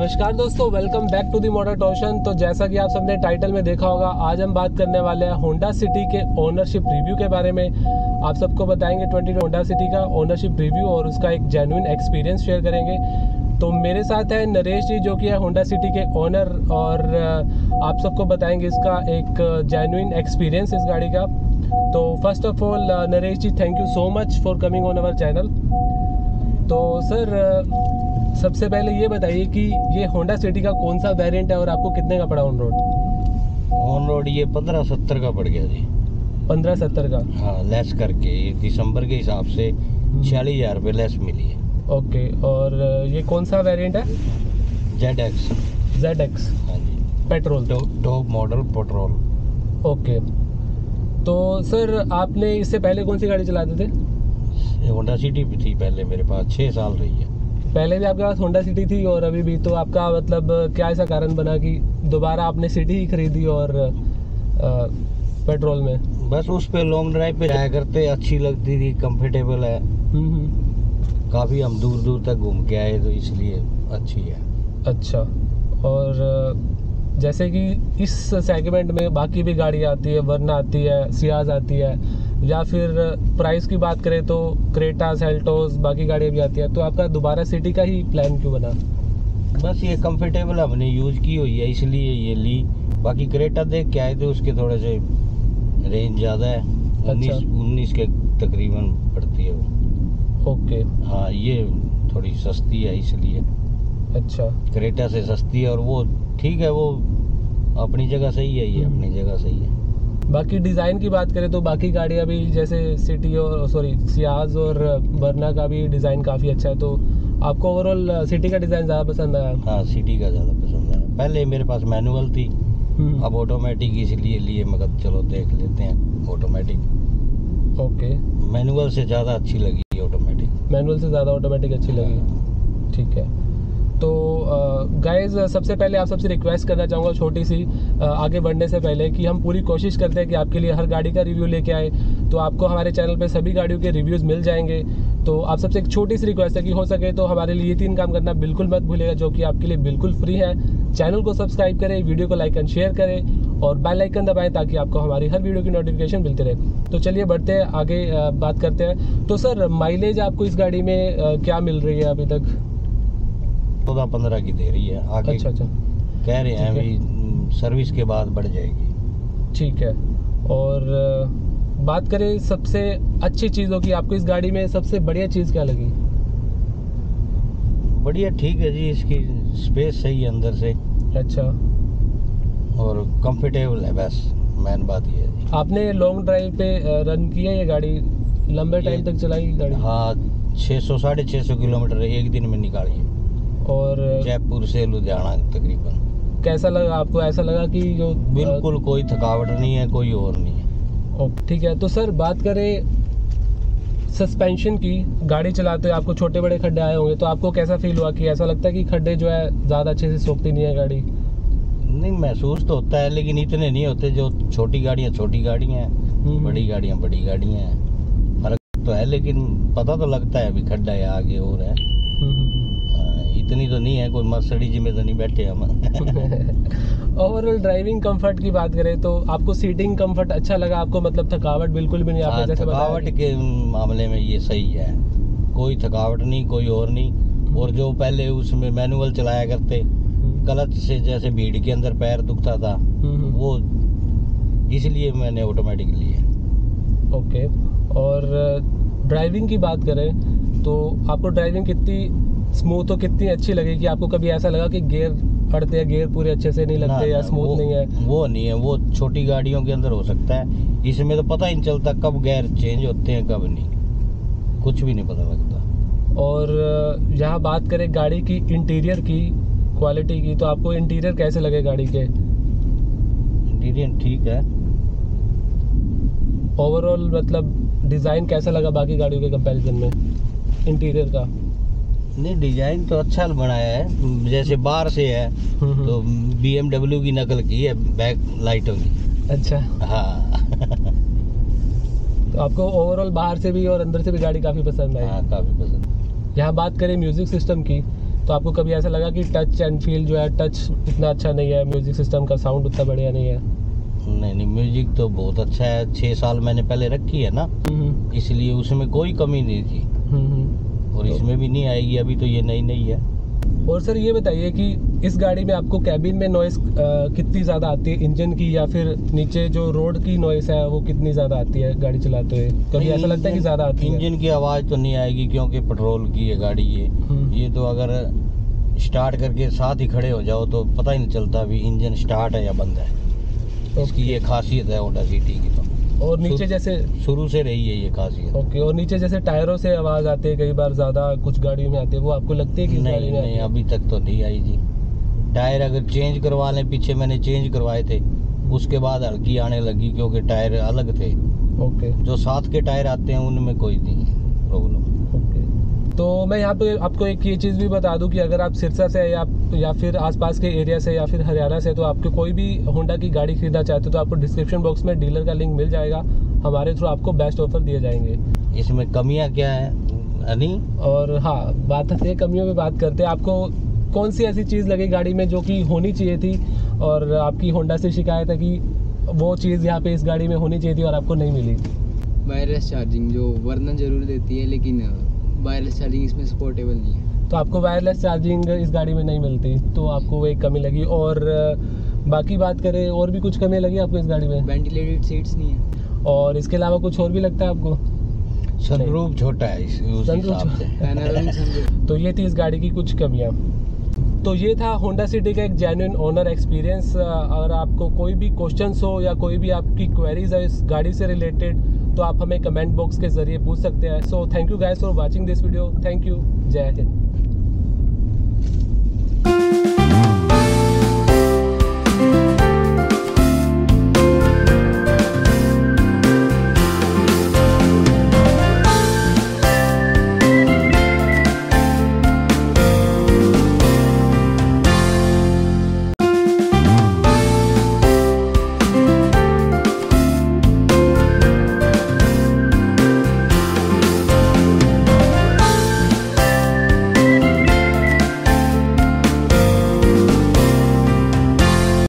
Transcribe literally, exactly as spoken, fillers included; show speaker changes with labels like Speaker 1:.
Speaker 1: नमस्कार दोस्तों, welcome back to the motor टॉशन। तो जैसा कि आप सबने टाइटल में देखा होगा, आज हम बात करने वाले हैं होंडा सिटी के ओनरशिप रिव्यू के बारे में। आप सबको बताएंगे ट्वेंटी होंडा सिटी का ओनरशिप रिव्यू और उसका एक जेन्युइन एक्सपीरियंस शेयर करेंगे। तो मेरे साथ है नरेश जी, जो कि है होंडा सिटी के ओनर, और आप सबको बताएंगे इसका एक जेन्युइन एक्सपीरियंस इस गाड़ी का। तो first of all Naresh ji, thank you so much for coming on our channel. तो सर, सबसे पहले ये बताइए कि ये होंडा सिटी का कौन सा वेरिएंट है और आपको कितने का पड़ा ऑन रोड?
Speaker 2: ऑन रोड ये पंद्रह सत्तर का पड़ गया जी।
Speaker 1: पंद्रह सत्तर का?
Speaker 2: हाँ, लेस करके ये दिसंबर के हिसाब से छियालीस हज़ार रुपये लेस मिली है।
Speaker 1: ओके, और ये कौन सा वेरिएंट है?
Speaker 2: Z X.
Speaker 1: Z X?
Speaker 2: हाँ जी,
Speaker 1: petrol?
Speaker 2: Top model petrol.
Speaker 1: Okay, तो सर आपने इससे पहले कौन सी गाड़ी चलाते थे?
Speaker 2: होंडा सिटी भी थी पहले मेरे पास, छः साल रही है।
Speaker 1: पहले भी आपके पास होंडा सिटी थी और अभी भी? तो आपका मतलब क्या ऐसा कारण बना कि दोबारा आपने सिटी ही खरीदी और आ, पेट्रोल में?
Speaker 2: बस उस पे लॉन्ग ड्राइव पे जाया करते, अच्छी लगती थी, कंफर्टेबल है। काफ़ी हम दूर दूर तक घूम के आए तो इसलिए अच्छी है।
Speaker 1: अच्छा, और जैसे कि इस सेगमेंट में बाकी भी गाड़ी आती है, वरना आती है, सियाज आती है, या फिर प्राइस की बात करें तो क्रेटा, सेल्टोस, बाकी गाड़ियाँ भी आती है, तो आपका दोबारा सिटी का ही प्लान क्यों बना?
Speaker 2: बस ये कंफर्टेबल हमने यूज की हुई है इसलिए ये ली। बाकी क्रेटा देख के आए थे, उसके थोड़े से रेंज ज़्यादा है।
Speaker 1: अच्छा।
Speaker 2: उन्नीस उन्नीस के तकरीबन पड़ती है वो।
Speaker 1: ओके।
Speaker 2: हाँ, ये थोड़ी सस्ती है इसलिए।
Speaker 1: अच्छा,
Speaker 2: क्रेटा से सस्ती है और वो ठीक है, वो अपनी जगह सही है, ये अपनी जगह सही है।
Speaker 1: बाकी डिज़ाइन की बात करें तो बाकी गाड़ियाँ भी जैसे सिटी और सॉरी सियाज और वरना का भी डिज़ाइन काफ़ी अच्छा है, तो आपको ओवरऑल सिटी का डिज़ाइन ज़्यादा पसंद आया?
Speaker 2: हाँ, सिटी का ज़्यादा पसंद आया। पहले मेरे पास मैनुअल थी, अब ऑटोमेटिक इसलिए लिए, मगर चलो देख लेते हैं ऑटोमेटिक।
Speaker 1: ओके,
Speaker 2: मैनुअल से ज़्यादा अच्छी लगी ऑटोमेटिक।
Speaker 1: मैनुअल से ज़्यादा ऑटोमेटिक अच्छी लगी? ठीक है। तो गाइज़, सबसे पहले आप सबसे रिक्वेस्ट करना चाहूँगा छोटी सी, uh, आगे बढ़ने से पहले, कि हम पूरी कोशिश करते हैं कि आपके लिए हर गाड़ी का रिव्यू लेके आए, तो आपको हमारे चैनल पे सभी गाड़ियों के रिव्यूज़ मिल जाएंगे। तो आप सबसे एक छोटी सी रिक्वेस्ट है कि हो सके तो हमारे लिए ये तीन काम करना बिल्कुल मत भूलिएगा, जो कि आपके लिए बिल्कुल फ्री है। चैनल को सब्सक्राइब करें, वीडियो को लाइक एंड शेयर करें और बेल आइकन दबाएं ताकि आपको हमारी हर वीडियो की नोटिफिकेशन मिलती रहे। तो चलिए बढ़ते हैं आगे, uh, बात करते हैं। तो सर, माइलेज आपको इस गाड़ी में uh, क्या मिल रही है अभी तक?
Speaker 2: चौदह पंद्रह की दे रही है आगे।
Speaker 1: अच्छा अच्छा,
Speaker 2: कह रहे हैं अभी सर्विस के बाद बढ़ जाएगी।
Speaker 1: ठीक है। और बात करें सबसे अच्छी चीज़ों की, आपको इस गाड़ी में सबसे बढ़िया चीज़ क्या लगी?
Speaker 2: बढ़िया, ठीक है जी, इसकी स्पेस सही है अंदर से।
Speaker 1: अच्छा,
Speaker 2: और कंफर्टेबल है, बस मेन बात ये है।
Speaker 1: आपने लॉन्ग ड्राइव पे रन किया ये गाड़ी? लंबे टाइम तक चलाई गाड़ी?
Speaker 2: हाँ, छः सौ साढ़े छः सौ किलोमीटर एक दिन में निकाली है।
Speaker 1: और
Speaker 2: जयपुर से लुधियाना तकरीबन।
Speaker 1: कैसा लगा आपको? ऐसा लगा कि जो
Speaker 2: बिल्कुल कोई थकावट नहीं है, कोई और नहीं है।
Speaker 1: ओके, ठीक है। तो सर, बात करें सस्पेंशन की, गाड़ी चलाते हुए आपको छोटे बड़े खड्डे आए होंगे, तो आपको कैसा फील हुआ? कि ऐसा लगता है कि खड्डे जो है ज़्यादा अच्छे से सोखती नहीं है गाड़ी?
Speaker 2: नहीं, महसूस तो होता है, लेकिन इतने नहीं होते। जो छोटी गाड़ियाँ छोटी गाड़ियाँ हैं, बड़ी गाड़ियाँ बड़ी गाड़ियाँ हैं, फर्क तो है, लेकिन पता तो लगता है अभी खड्डा है आगे और है। इतनी तो नहीं है, कोई मर्सिडीज में तो नहीं बैठे हम।
Speaker 1: ओवरऑल ड्राइविंग कंफर्ट की बात करें तो आपको सीटिंग कंफर्ट अच्छा लगा आपको? मतलब थकावट बिल्कुल भी नहीं? आपने जैसे
Speaker 2: थकावट के मामले में ये सही है, कोई थकावट नहीं, कोई और नहीं। और जो पहले उसमें मैनुअल चलाया करते, क्लच से जैसे भीड़ के अंदर पैर दुखता था, वो इसलिए मैंने ऑटोमेटिक लिया।
Speaker 1: ओके, और ड्राइविंग की बात करें तो आपको ड्राइविंग कितनी स्मूथ हो, कितनी अच्छी लगी? कि आपको कभी ऐसा लगा कि गियर अड़ते हैं, गियर पूरे अच्छे से नहीं लगते या स्मूथ नहीं है?
Speaker 2: वो नहीं है, वो छोटी गाड़ियों के अंदर हो सकता है, इसमें तो पता ही नहीं चलता कब गियर चेंज होते हैं कब नहीं, कुछ भी नहीं पता लगता।
Speaker 1: और यहाँ बात करें गाड़ी की इंटीरियर की क्वालिटी की, तो आपको इंटीरियर कैसे लगे गाड़ी के?
Speaker 2: इंटीरियर ठीक है।
Speaker 1: ओवरऑल मतलब डिज़ाइन कैसा लगा बाकी गाड़ियों के कंपैरिजन में इंटीरियर का?
Speaker 2: नहीं, डिजाइन तो अच्छा बनाया है, जैसे बाहर से है तो बी एम डब्ल्यू की नकल की है बैक लाइटों की।
Speaker 1: अच्छा।
Speaker 2: हाँ।
Speaker 1: तो आपको ओवरऑल बाहर से भी और अंदर से भी गाड़ी काफ़ी पसंद आई?
Speaker 2: हाँ, काफ़ी पसंद।
Speaker 1: यहाँ बात करें म्यूज़िक सिस्टम की, तो आपको कभी ऐसा लगा कि टच एंड फील जो है, टच इतना अच्छा नहीं है, म्यूजिक सिस्टम का साउंड उतना बढ़िया नहीं है?
Speaker 2: नहीं नहीं, म्यूजिक तो बहुत अच्छा है। छः साल मैंने पहले रखी है ना, इसलिए उसमें कोई कमी नहीं थी और इसमें भी नहीं आएगी। अभी तो ये नई नई है।
Speaker 1: और सर ये बताइए कि इस गाड़ी में आपको कैबिन में नॉइस कितनी ज़्यादा आती है इंजन की, या फिर नीचे जो रोड की नॉइस है वो कितनी ज़्यादा आती है गाड़ी चलाते हुए? कभी ऐसा लगता है कि ज़्यादा आती है?
Speaker 2: इंजन की आवाज़ तो नहीं आएगी क्योंकि पेट्रोल की है गाड़ी ये ये तो अगर स्टार्ट करके साथ ही खड़े हो जाओ तो पता ही नहीं चलता अभी इंजन स्टार्ट है या बंद है। इसकी ये खासियत है होंडा सिटी की। तो
Speaker 1: और नीचे जैसे
Speaker 2: शुरू से रही है ये खासियत।
Speaker 1: ओके। और नीचे जैसे टायरों से आवाज़ आती है कई बार, ज़्यादा कुछ गाड़ियों में आती है, वो आपको लगती है कि इस गाड़ी
Speaker 2: नहीं
Speaker 1: में
Speaker 2: नहीं अभी तक तो नहीं आई जी। टायर अगर चेंज करवा लें, पीछे मैंने चेंज करवाए थे, उसके बाद हल्की आने लगी क्योंकि टायर अलग थे।
Speaker 1: ओके।
Speaker 2: जो साथ के टायर आते हैं उनमें कोई नहीं है प्रॉब्लम।
Speaker 1: ओके। तो मैं यहाँ पे आपको एक ये चीज़ भी बता दूं कि अगर आप सिरसा से या या फिर आसपास के एरिया से या फिर हरियाणा से, तो आपको कोई भी होंडा की गाड़ी खरीदना चाहते हो तो आपको डिस्क्रिप्शन बॉक्स में डीलर का लिंक मिल जाएगा। हमारे थ्रू आपको बेस्ट ऑफर दिए जाएंगे।
Speaker 2: इसमें कमियां क्या है अनी?
Speaker 1: और हाँ, बात है कमियों में बात करते हैं। आपको कौन सी ऐसी चीज़ लगी गाड़ी में जो कि होनी चाहिए थी और आपकी होंडा से शिकायत है कि वो चीज़ यहाँ पे इस गाड़ी में होनी चाहिए थी और आपको नहीं मिली?
Speaker 3: वायरलेस चार्जिंग जो वर्ना जरूर देती है, लेकिन वायरलेस चार्जिंग इसमें सपोर्टेबल नहीं है।
Speaker 1: तो आपको वायरलेस चार्जिंग इस गाड़ी में नहीं मिलती, तो आपको वो एक कमी लगी। और बाकी बात करें, और भी कुछ कमी लगी आपको इस गाड़ी में?
Speaker 3: वेंटिलेटेड सीट्स नहीं है।
Speaker 1: और इसके अलावा कुछ और भी लगता है आपको?
Speaker 2: सनरूफ छोटा है इस उस हिसाब से।
Speaker 3: Panoramic sunroof.
Speaker 1: तो ये थी इस गाड़ी की कुछ कमियां। तो ये था होंडा सिटी का एक जेन्युइन ओनर एक्सपीरियंस। अगर आपको कोई भी क्वेश्चंस हो या कोई भी आपकी क्वेरीज है इस गाड़ी से रिलेटेड, तो आप हमें कमेंट बॉक्स के ज़रिए पूछ सकते हैं। So thank you guys for watching this video. Thank you. जय हिंद।